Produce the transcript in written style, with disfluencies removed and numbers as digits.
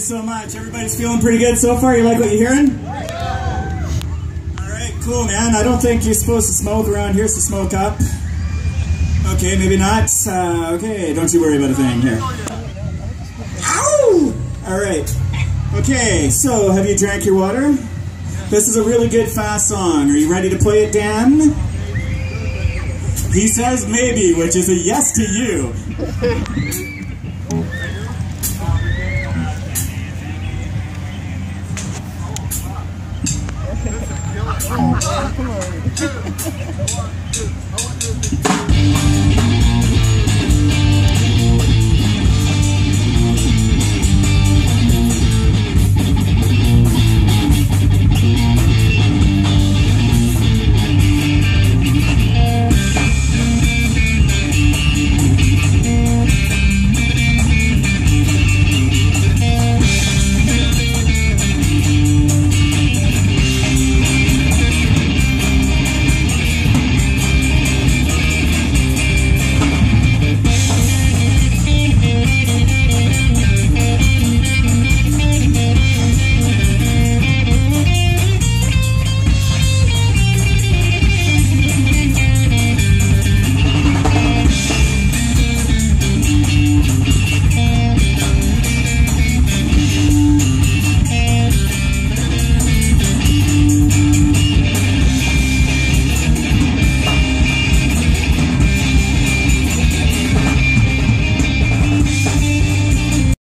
so much. Everybody's feeling pretty good so far? You like what you're hearing? Alright, cool, man. I don't think you're supposed to smoke around here, so smoke up. Okay, maybe not. Okay, don't you worry about a thing here. Ow! Alright. Okay, so have you drank your water? This is a really good fast song. Are you ready to play it, Dan? He says maybe, which is a yes to you.